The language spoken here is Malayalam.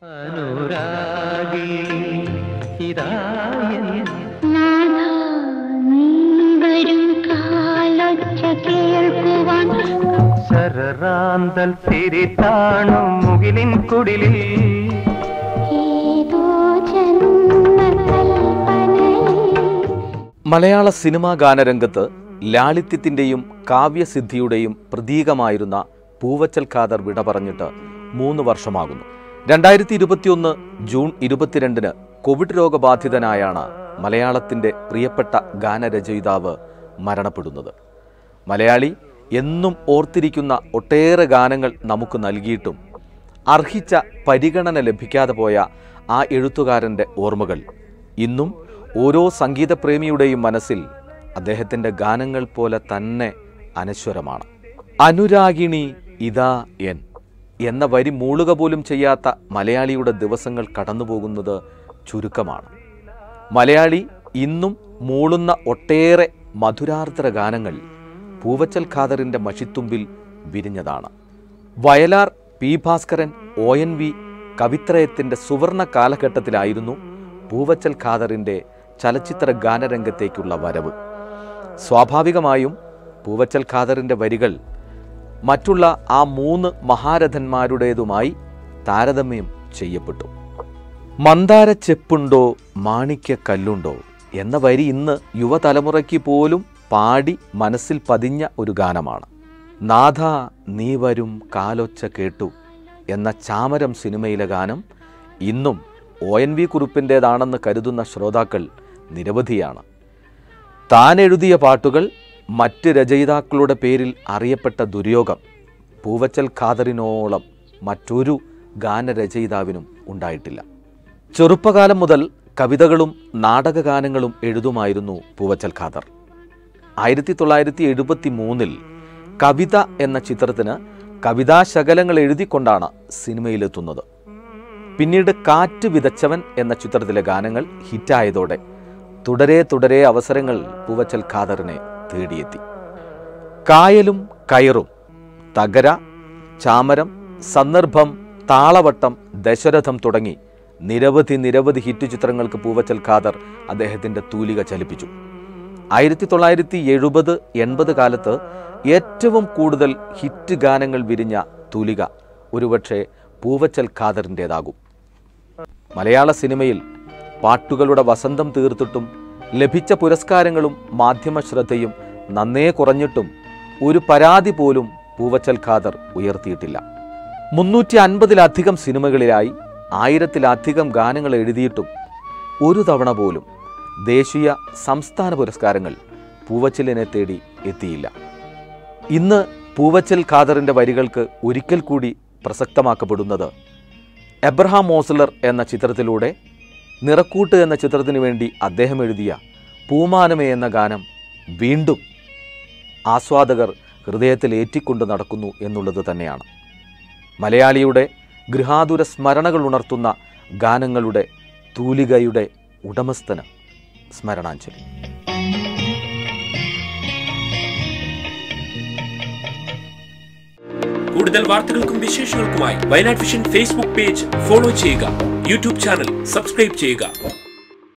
ശരറാന്തൽ തിരിത്താണു മുകിലിൻ കുടിലിൽ മലയാള സിനിമാ ഗാനരംഗത്ത് ലാളിത്യത്തിൻ്റെയും കാവ്യസിദ്ധിയുടെയും പ്രതീകമായിരുന്ന പൂവച്ചൽ ഖാദർ വിട പറഞ്ഞിട്ട് 3 വർഷമാകുന്നു. 2021 ജൂൺ 22 കോവിഡ് രോഗബാധിതനായാണ് മലയാളത്തിൻ്റെ പ്രിയപ്പെട്ട ഗാനരചയിതാവ് മരണപ്പെടുന്നത്. മലയാളി എന്നും ഓർത്തിരിക്കുന്ന ഒട്ടേറെ ഗാനങ്ങൾ നമുക്ക് നൽകിയിട്ടും അർഹിച്ച പരിഗണന ലഭിക്കാതെ പോയ ആ എഴുത്തുകാരൻ്റെ ഓർമ്മകൾ ഇന്നും ഓരോ സംഗീതപ്രേമിയുടെയും മനസ്സിൽ അദ്ദേഹത്തിൻ്റെ ഗാനങ്ങൾ പോലെ തന്നെ അനശ്വരമാണ്. അനുരാഗിണി ഇതാ എന്ന വരി മൂളുക പോലും ചെയ്യാത്ത മലയാളിയുടെ ദിവസങ്ങൾ കടന്നുപോകുന്നത് ചുരുക്കമാണ്. മലയാളി ഇന്നും മൂളുന്ന ഒട്ടേറെ മധുരാർദ്ര ഗാനങ്ങൾ പൂവച്ചൽ ഖാദറിൻ്റെ മഷിത്തുമ്പിൽ വിരിഞ്ഞതാണ്. വയലാർ, പി ഭാസ്കരൻ, ONV കവിത്രയത്തിൻ്റെ സുവർണ കാലഘട്ടത്തിലായിരുന്നു പൂവച്ചൽ ഖാദറിൻ്റെ ചലച്ചിത്ര ഗാനരംഗത്തേക്കുള്ള വരവ്. സ്വാഭാവികമായും പൂവച്ചൽ ഖാദറിൻ്റെ വരികൾ മറ്റുള്ള ആ 3 മഹാരഥന്മാരുടേതുമായി താരതമ്യം ചെയ്യപ്പെട്ടു. മന്ദാരച്ചെപ്പുണ്ടോ മാണിക്യക്കല്ലുണ്ടോ എന്ന വരി ഇന്ന് യുവതലമുറയ്ക്ക് പോലും പാടി മനസ്സിൽ പതിഞ്ഞ ഒരു ഗാനമാണ്. നാഥ നീ വരും കാലൊച്ച കേട്ടു എന്ന ചാമരം സിനിമയിലെ ഗാനം ഇന്നും ONV കുറുപ്പിൻ്റേതാണെന്ന് കരുതുന്ന ശ്രോതാക്കൾ നിരവധിയാണ്. താൻ എഴുതിയ പാട്ടുകൾ മറ്റ് രചയിതാക്കളുടെ പേരിൽ അറിയപ്പെട്ട ദുര്യോഗം പൂവച്ചൽ ഖാദറിനോളം മറ്റൊരു ഗാനരചയിതാവിനും ഉണ്ടായിട്ടില്ല. ചെറുപ്പകാലം മുതൽ കവിതകളും നാടകഗാനങ്ങളും എഴുതുമായിരുന്നു പൂവച്ചൽ ഖാദർ. 1973 കവിത എന്ന ചിത്രത്തിന് കവിതാശകലങ്ങൾ എഴുതിക്കൊണ്ടാണ് സിനിമയിലെത്തുന്നത്. പിന്നീട് കാറ്റ് വിതച്ചവൻ എന്ന ചിത്രത്തിലെ ഗാനങ്ങൾ ഹിറ്റായതോടെ തുടരെ അവസരങ്ങൾ പൂവച്ചൽ ഖാദറിനെ തേടിയെത്തി. കായലും കയറും, തകര, ചാമരം, സന്ദർഭം, താളവട്ടം, ദശരഥം തുടങ്ങി നിരവധി ഹിറ്റ് ചിത്രങ്ങൾക്ക് പൂവച്ചൽ ഖാദർ അദ്ദേഹത്തിൻ്റെ തൂലിക ചലിപ്പിച്ചു. 1970-80 കാലത്ത് ഏറ്റവും കൂടുതൽ ഹിറ്റ് ഗാനങ്ങൾ വിരിഞ്ഞ തൂലിക ഒരുപക്ഷെ പൂവച്ചൽ ഖാദറിൻ്റേതാകും. മലയാള സിനിമയിൽ പാട്ടുകളുടെ വസന്തം തീർത്തിട്ടും ലഭിച്ച പുരസ്കാരങ്ങളും മാധ്യമ ശ്രദ്ധയും നന്നേ കുറഞ്ഞിട്ടും ഒരു പരാതി പോലും പൂവച്ചൽ ഖാദർ ഉയർത്തിയിട്ടില്ല. 350-ലധികം സിനിമകളിലായി 1000-ലധികം ഗാനങ്ങൾ എഴുതിയിട്ടും ഒരു തവണ പോലും ദേശീയ സംസ്ഥാന പുരസ്കാരങ്ങൾ പൂവച്ചലിനെ തേടി എത്തിയില്ല. ഇന്ന് പൂവച്ചൽ ഖാദറിൻ്റെ വരികൾക്ക് ഒരിക്കൽ കൂടി പ്രസക്തമാക്കപ്പെടുന്നത് എബ്രഹാം മോസ്ലർ എന്ന ചിത്രത്തിലൂടെ നിറക്കൂട്ട് എന്ന ചിത്രത്തിനു വേണ്ടി അദ്ദേഹം എഴുതിയ പൂമാനമേ എന്ന ഗാനം വീണ്ടും ആസ്വാദകർ ഹൃദയത്തിൽ ഏറ്റിക്കൊണ്ട് നടക്കുന്നു എന്നുള്ളത് തന്നെയാണ്. മലയാളിയുടെ ഗൃഹാതുര സ്മരണകൾ ഉണർത്തുന്ന ഗാനങ്ങളുടെ തൂലികയുടെ ഉടമസ്ഥന് സ്മരണാഞ്ജലി. കൂടുതൽ വാർത്തകൾക്കും വിശേഷങ്ങൾക്കുമായി Wayanad vision Facebook page follow ചെയ്യുക. യൂട്യൂബ് ചാനൽ സബ്സ്ക്രൈബ് ചെയ്യുക.